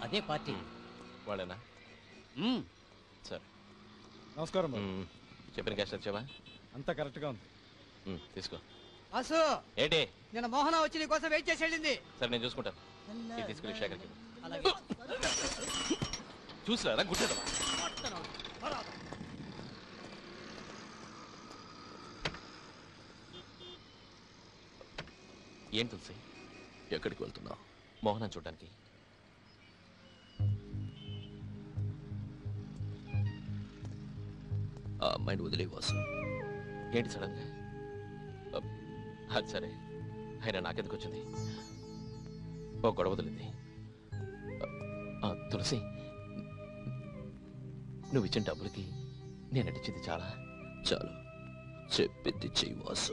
అదే పార్టీ. వాడేనా? సరే. నమస్కారం. చెప్పిన క్యాష్ వచ్చావా? అంతా కరెక్ట్గా ఉంది. తీసుకో. వాసు ఏంటి? నిన్న మోహన వచ్చి నీ కోసం వెయిట్ చేసి వెళ్ళింది. సరే నేను చూసుకుంటాను. తీసుకుని శేఖర్కి అలాగే. చూసిరా గుర్తుందా? ఏం తులసి, ఎక్కడికి వెళ్తున్నావు? మోహనం చూడడానికి. ఆ అమ్మాయిని వదిలే వాసు. ఏంటి సడన్ గా? అది సరే, అయినా నాకెందుకు వచ్చింది? ఓ గొడవ వదిలింది. తులసి, నువ్వు ఇచ్చిన డబ్బులకి నేను నటించింది చాలా. చాలు, చెప్పింది చెయ్యి వాసు.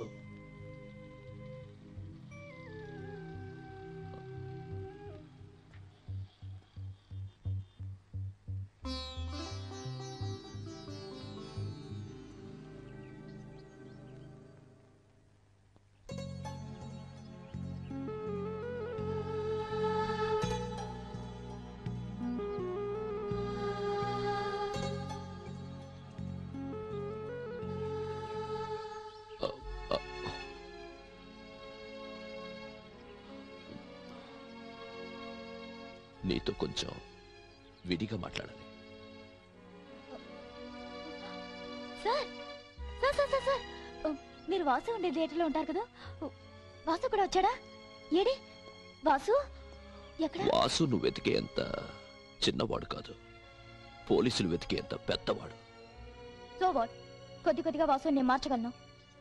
నీతో కొంచెం విడిగా మాట్లాడాలి. సార్, మీరు వాసు ఉండే థియేటర్లో ఉంటారు కదా, వాసు కూడా వచ్చాడా? ఏడి వాసు? ఎక్కడ? వాసు నువ్వు వెతికేంత చిన్నవాడు కాదు, పోలీసులు వెతికేంత పెద్దవాడు. So what? కొద్దిగా వాసు నేను మార్చగలను.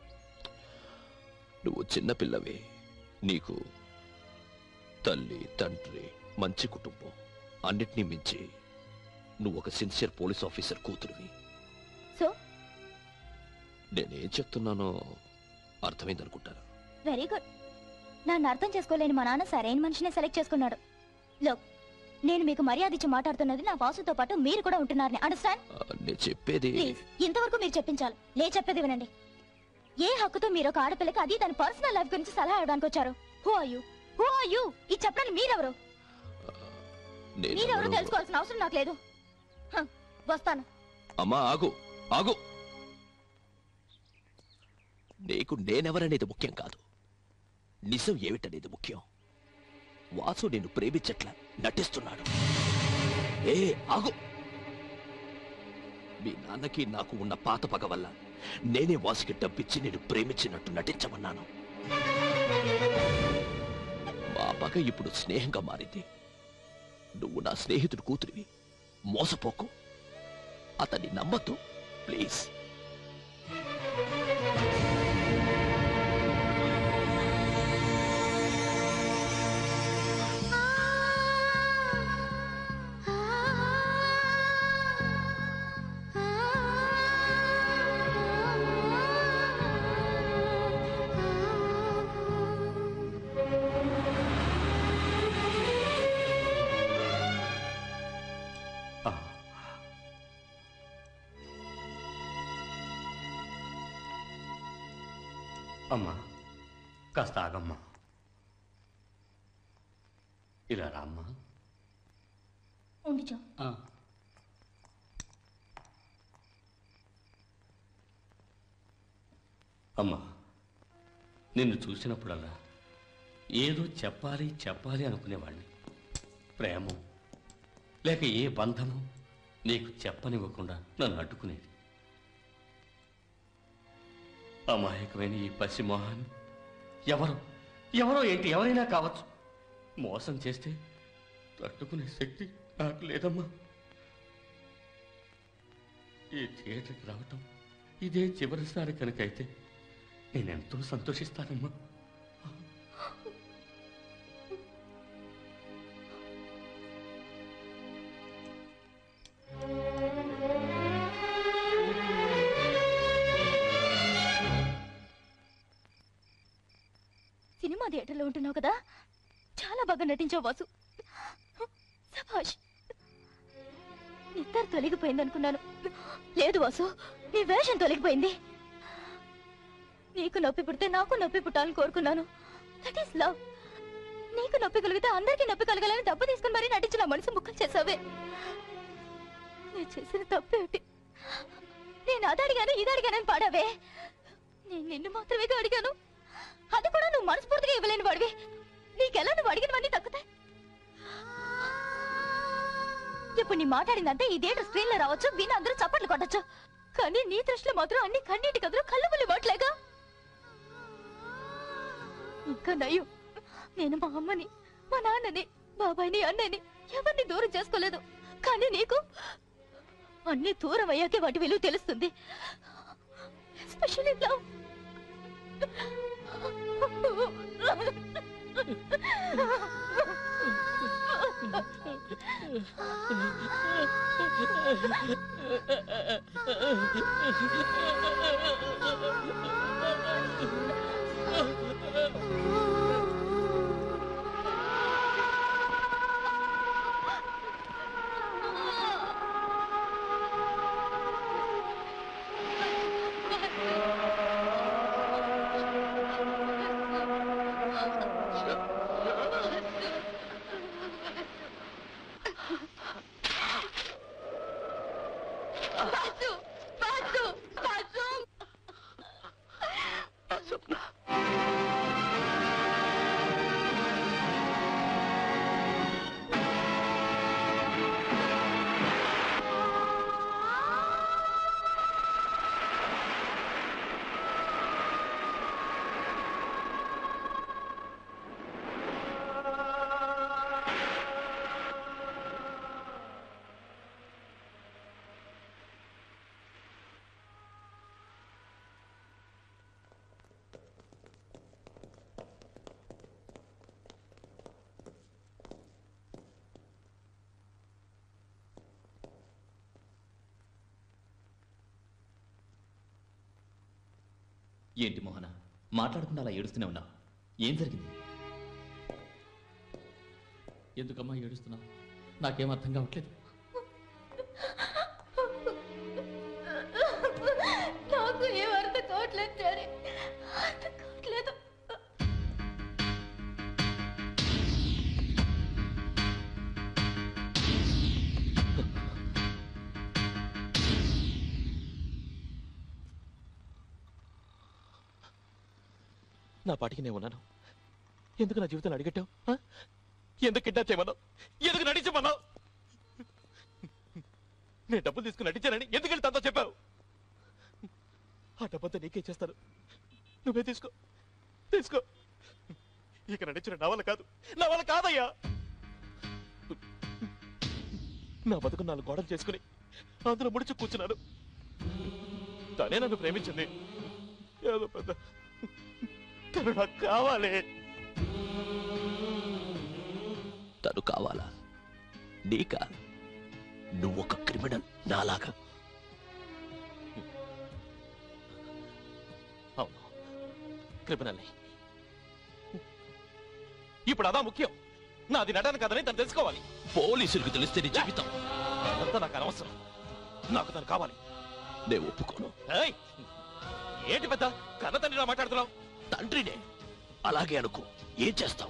నువ్వు చిన్నపిల్లవే, నీకు తల్లి తండ్రి మంచి కుటుంబం, అన్నిటినీ మించి నువ్వు ఒక సిన్సియర్ పోలీస్ ఆఫీసర్ కూతురువి. సో నేనేం చెప్తున్నానో అర్థమైందనుకుంటాను. Very good. నన్ను అర్థం చేసుకోలేని మా నాన్న సరైన మనిషినే సెలెక్ట్ చేసుకున్నాడు. లోక్, నేను మీకు మర్యాద ఇచ్చి మాట్లాడుతున్నది నా వాసుతో పాటు మీరు కూడా ఉంటున్నారని అండర్స్టాండ్? నేను చెప్పేది ఇంతవరకు మీరు చెప్పించాలి. నేను చెప్పేది వినండి. ఏ హక్కుతో మీరు ఒక ఆడపిల్లకి, అది తన పర్సనల్ లైఫ్ గురించి సలహా ఇవ్వడానికి వచ్చారు? Who are you? ఇది చెప్పడానికి మీరెవరు? మీరెవరు తెలుసుకోవాల్సిన అవసరం నాకు లేదు. వస్తాను. అమ్మా ఆగు ఆగు. నీకు నేనెవరనేది ముఖ్యం కాదు, నిజం ఏమిటనేది ముఖ్యం. వాసు నిన్ను ప్రేమించట్లా నటిస్తున్నాడు. ఆగు. మీ నాన్నకి నాకు ఉన్న పాత పగ వల్ల నేనే వాసుకి డబ్బిచ్చి నేను ప్రేమించినట్టు నటించమన్నాను. మా పగ ఇప్పుడు స్నేహంగా మారింది. నువ్వు నా స్నేహితుడు కూతురివి, మోసపోకు. అతన్ని నమ్మద్దు ప్లీజ్. అమ్మా కాస్త ఆగమ్మా. ఇలా రామ్మా. ఉండిచో. అమ్మా, నిన్ను చూసినప్పుడల్లా ఏదో చెప్పాలి అనుకునేవాడిని. ప్రేమ లేక ఏ బంధము నీకు చెప్పనివ్వకుండా నన్ను అడ్డుకునేది. అమాయకమైన ఈ పసిమోహాన్ని ఎవరో ఏంటి ఎవరైనా కావచ్చు, మోసం చేస్తే తట్టుకునే శక్తి నాకు లేదమ్మా. ఈ థియేటర్కి రావటం ఇదే చివరిసారి కనుకైతే నేనెంతో సంతోషిస్తానమ్మా. సినిమా థియేటర్లో ఉంటున్నావు కదా, చాలా బాగా నటించావు వాసు. సభాష్. నిద్ర తొలగిపోయింది అనుకున్నాను. లేదు వాసు, నీ వేషం తొలగిపోయింది. నీకు నొప్పి పుడితే నాకు నొప్పి పుట్టాలని కోరుకున్నాను. That is love. నీకు నొప్పి కలిగితే అందరికీ నొప్పి కలగాలని డబ్బు తీసుకుని మరీ నటించి నా మనసు ముక్కలు చేసావే. నేను చేసిన తప్పేమిటి? నేను అది అడిగాను ఇది అడిగానని పాడావే. నేను నిన్ను మాత్రమే అడిగాను, అది కూడా నువ్వు మనస్ఫూర్తిగా ఇవ్వలేని వాడివి. నీకెలా నువ్వు అడిగినవన్నీ తగ్గుతాయి? ఇప్పుడు నీ మాట్లాడిందంటే ఈ థియేటర్ స్క్రీన్ లో రావచ్చు, విని అందరూ చప్పట్లు కొట్టచ్చు. కానీ నీ దృష్టిలో మాత్రం అన్ని కన్నీటి కథలు కళ్ళు పుల్లి మాటలేగా. ఇంకా నయ్యు, నేను మా అమ్మని, మా నాన్నని, బాబాయిని, అన్నయ్యని ఎవరిని దూరం చేసుకోలేదు. కానీ నీకు అన్ని దూరం అయ్యాకే వాటి విలువ తెలుస్తుంది. Especially love. ఏంటి మోహన, మాట్లాడకుండా అలా ఏడుస్తూనే ఉన్నావు? ఏం జరిగింది? ఎందుకమ్మా ఏడుస్తున్నావు? నాకేం అర్థం కావట్లేదు. నాకు ఏం అర్థం కావట్లేదు డాడీ, అర్థం కావట్లేదు. నా పాటికి నేను ఉన్నాను. ఎందుకు నా జీవితాన్ని అడిగట్టావు? ఎందుకు కిడ్నాప్ చేయమన్నావు? ఎందుకు నటించమన్నావు? నేను డబ్బులు తీసుకుని నటించానని ఎందుకు వెళ్ళి తనతో చెప్పావు? ఆ డబ్బంతా నీకే చేస్తాను, నువ్వే తీసుకో తీసుకో. ఇక నటించిన నా వల్ల కాదు, నా వల్ల కాదయ్యా. నా బతుకు 4 గోడలు చేసుకుని అందులో ముడిచి కూర్చున్నాను. తనే నన్ను ప్రేమించింది. ఏదో పెద్ద తను నాకు కావాలి. తను కావాలా? నీకా? నువ్వొక క్రిమినల్ నాలాగా. అవును, క్రిమినల్ని. ఇప్పుడు అదా ముఖ్యం. నాది నటన కదని తను తెలుసుకోవాలి. పోలీసులకు తెలిస్తే నీ జీవితం. అదంతా నాకు అనవసరం. నాకు తను కావాలి. నేను ఒప్పుకోను. ఏయ్, ఏంటి పెద్ద కన్న తండ్రిలా మాట్లాడుతున్నావు? తండ్రినే, అలాగే అనుకో. ఏం చేస్తావు?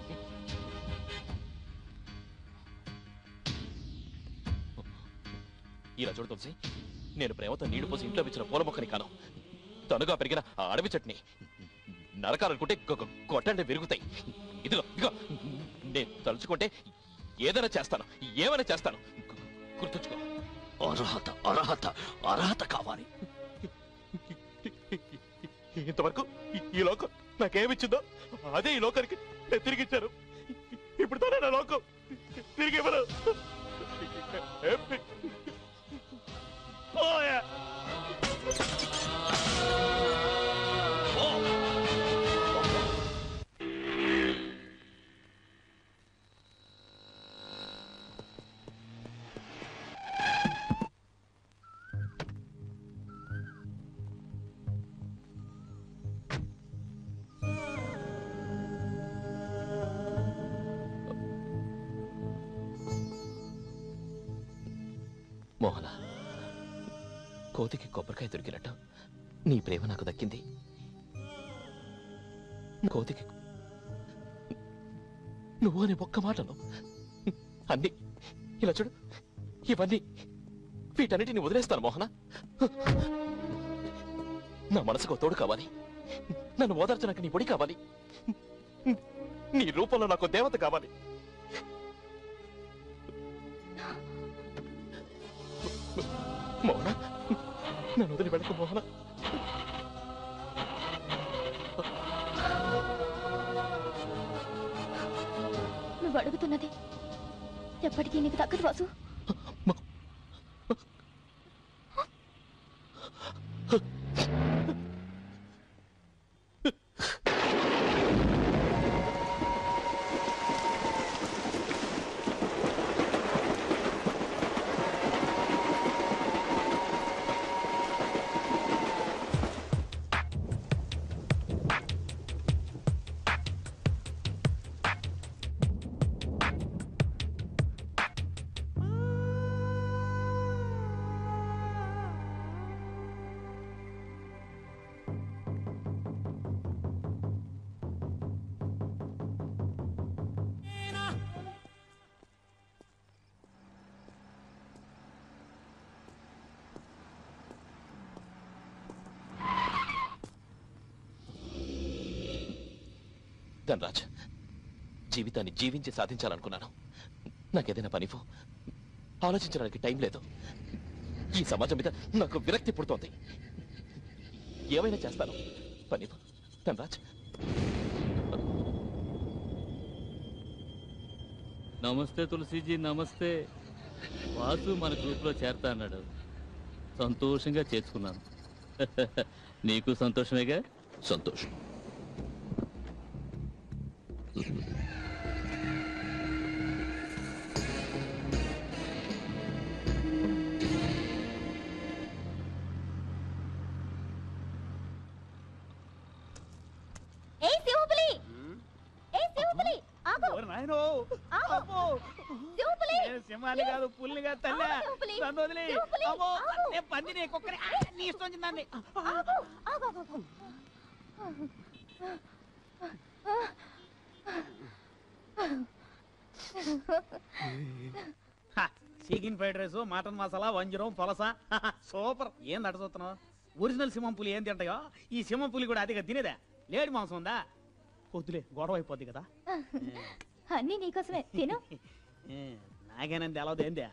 ఇలా చూడు తులసి, నేను ప్రేమతో నీళ్లు పోసి ఇంట్లో పెంచిన పూల మొక్కని కాను. తనుగా పెరిగిన ఆ అడవి చట్నీ. నరకాలనుకుంటే కొట్టండి విరుగుతాయి. ఇదిగో ఇదిగో, నేను తలుచుకుంటే ఏదైనా చేస్తాను, ఏమైనా చేస్తాను. గుర్తుంచుకో. అర్హత అర్హత అర్హత కావాలి. ఇంతవరకు ఈ లోకం నాకేమిచ్చిందో అదే ఈ లోకానికి నేను తిరిగిచ్చాను. ఇప్పుడు తనే నా లోకం తిరిగి ఇవ్వను. మోహన, కోతికి కొబ్బరికాయ దొరికినట్టు నీ ప్రేమ నాకు దక్కింది. కోతికి నువ్వు అనే ఒక్క మాటను అన్ని ఇలా చూడు, ఇవన్నీ వీటన్నిటిని వదిలేస్తాను మోహన. నా మనసుకు తోడు కావాలి, నన్ను ఓదార్చడానికి నీ పొడి కావాలి, నీ రూపంలో నాకు దేవత కావాలి. మోహన, నన్ను వదిలి వెళ్ళకు మోహన. నువ్వు అడుగుతున్నది ఎప్పటికీ నీకు తగ్గదు వాసు. ధనరాజ్, జీవితాన్ని జీవించి సాధించాలనుకున్నాను. నాకేదైనా పనిఫో, ఆలోచించడానికి టైం లేదు. ఈ సమాజం మీద నాకు విరక్తి పుడుతోంది. ఏమైనా చేస్తాను, పనిఫో. ధనరాజ్. నమస్తే తులసీజీ, నమస్తే. వాసు మన గ్రూప్లో చేరతా అన్నాడు, సంతోషంగా చేర్చుకున్నాను. నీకు సంతోషమేగా? సంతోషం. ఏయ్ సింహపులి, ఏయ్ సింహపులి, ఆగు. నాయనో, ఆగు. సింహపులి, సింహాన్ని కాదు పుల్ని కాదు తల్లి. ఆగు సింహపులి. నన్ను వదిలి. సింహపులి, అమ్మో, ఆగు. నేను పందిని కుక్కని నీ ఇష్టం వచ్చిందండి. ఆగు, ఆగు, ఆగు. Chicken fried rice, mutton masala, వంజరం, పొలస. సూపర్. ఏం దట చూస్తున్నావు? ఒరిజినల్ సింహం పులి ఏం తింటాయో ఈ సింహం పులి కూడా అదిగా తినేదా? లేడి మాంసం ఉందా? వద్దులే, గొడవ అయిపోద్ది కదా. అన్నీ నీకోసమే, తిను. నాకేనంది ఎలా ఏందే?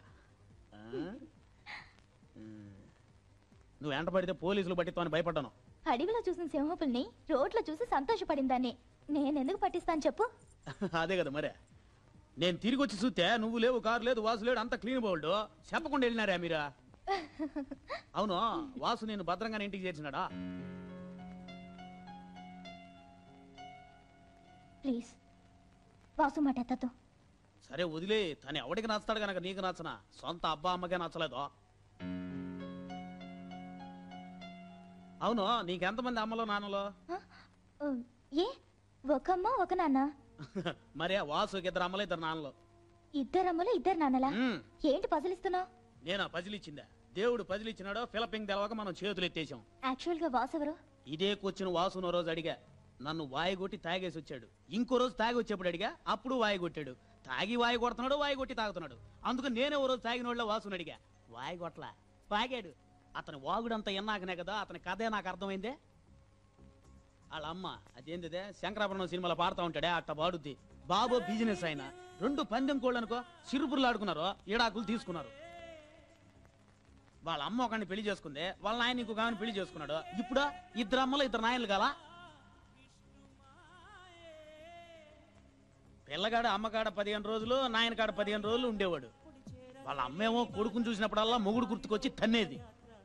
నువ్వు వెంట పడితే పోలీసులు పట్టితో అని భయపడ్డాను. అడవిలో చూసిన సింహపుల్ని రోడ్లో చూసి సంతోషపడిందాన్ని నేనెందుకు పట్టిస్తాను చెప్పు? అదే కదా మరే. నేను తిరిగి వచ్చి చూస్తే నువ్వు లేవు, కారు లేదు, వాసు లేడు, అంత క్లీన్ బోల్డ్. చెప్పకుండా వెళ్ళినారా మీరా? అవును, వాసు నేను భద్రంగానే ఇంటికి చేర్చినాడా? ప్లీజ్ వాసు మాట ఎత్తద్దు. సరే వదిలే, తను ఎవడికి నచ్చుతాడు కనుక నీకు నచ్చనా? సొంత అబ్బా అమ్మకే నచ్చలేదు. అవును, నీకెంతమంది అమ్మలో నాన్నలో? ఏ ఒకమ్మ ఒక నాన్న? మరే వాసుకి ఇద్దరు అమ్మలు, ఇద్దరు నాన్నలు. ఇద్దరమ్మలు ఇద్దరు నాన్నలా? ఏంటి పజిలిస్తున్నావు? నేనా పజిలిచ్చిందా? దేవుడు పజిలిచ్చినాడో ఫిలపింగ్ తెలవక మనం చేతులు ఎత్తేసాం. యాక్చువల్ గా వాసు ఎవరు? ఇదే కూర్చుని వాసునో రోజు అడిగా, నన్ను వాయి కొట్టి తాగేసి వచ్చాడు. ఇంకో రోజు తాగి వచ్చేప్పుడు అడిగా, అప్పుడు వాయి కొట్టాడు. తాగి వాయి కొడుతున్నాడు, వాయి కొట్టి తాగుతున్నాడు. అందుకు నేనే ఓ రోజు తాగినోళ్ళ వాసుని అడిగా, వాయి కొట్లా, తాగాడు. అతని వాగుడంతా ఎన్నాకనే కదా అతని కథే నాకు అర్థమైందే. వాళ్ళ అమ్మ అదేంటిదే శంకరాభరణం సినిమాలో పాడుతూ ఉంటాడే అట్ట పాడుద్ది. బాబో బిజినెస్ అయినా 2 పందెం కోళ్ళు అనుకో, సిరుపురులు ఆడుకున్నారు, ఈడాకులు తీసుకున్నారు. వాళ్ళ అమ్మ ఒకరిని పెళ్లి చేసుకుంది, వాళ్ళ నాయన ఇంకొక ఆమెను పెళ్లి చేసుకున్నాడు. ఇప్పుడు ఇద్దరు అమ్మలు ఇద్దరు నాయనలు కాలా? పిల్లగాడు అమ్మకాడ 15 రోజులు, నాయనకాడ 15 రోజులు ఉండేవాడు. వాళ్ళ అమ్మేమో కొడుకుని చూసినప్పుడల్లా మొగుడు గుర్తుకొచ్చి తన్నేది.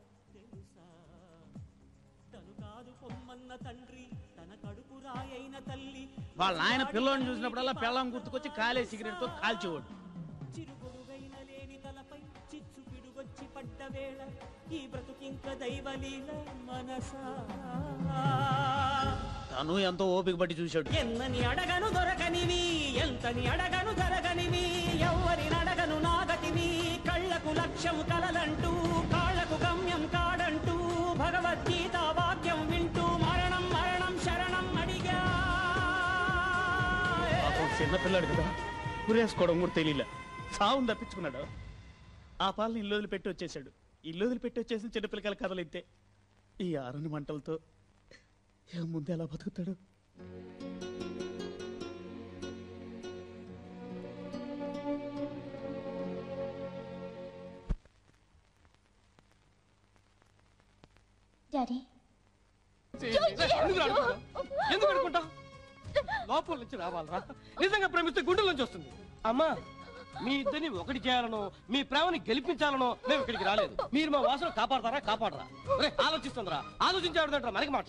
వాళ్ళ నాయన పిల్లోని చూసినప్పుడల్లా పిల్లం గుర్తుకొచ్చి కాలే సిగరెట్ తో కాల్చేవాడు. తను ఎంతో ఓపిక పట్టి చూశాడు. ఎన్నని అడగను దొరకనివి, ఎంతని అడగను జరగనివి, ఎవరి నడగను నాగతివి, కళ్ళకు లక్ష్యం కలలంటూ కాళ్ళకు గమ్యం కాడంటూ భగవద్గీత వాక్యం వింటూ మరణం మరణం శరణం అడిగా. చిన్నపిల్లాడు కదా ఉరేసుకోవడం కూడా తెలియలే సావును తప్పించుకున్నాడు. ఆ పాలని ఇల్లు వదిలిపెట్టి వచ్చేసాడు. ఇల్లు వదిలిపెట్టి వచ్చేసిన చిన్నపిల్లకాయల కథలు ఇంతే. ఈ ఆరని మంటలతో ముందు ఎలా బతుకుతాడు? డాడీ ఎందుకు అనుకుంటా లోపల నుంచి రావాలరా? నిజంగా ప్రేమిస్తే గుండెల నుంచి వస్తుంది. అమ్మా, మీ ఇద్దరిని ఒకటి చేయాలనో మీ ప్రేమని గెలిపించాలనో మేము ఇక్కడికి రాలేదు. మీరు మా వాసన కాపాడతారా? కాపాడరా? ఆలోచిస్తుందిరా, ఆలోచించాడుదంటారా మనకి మాట.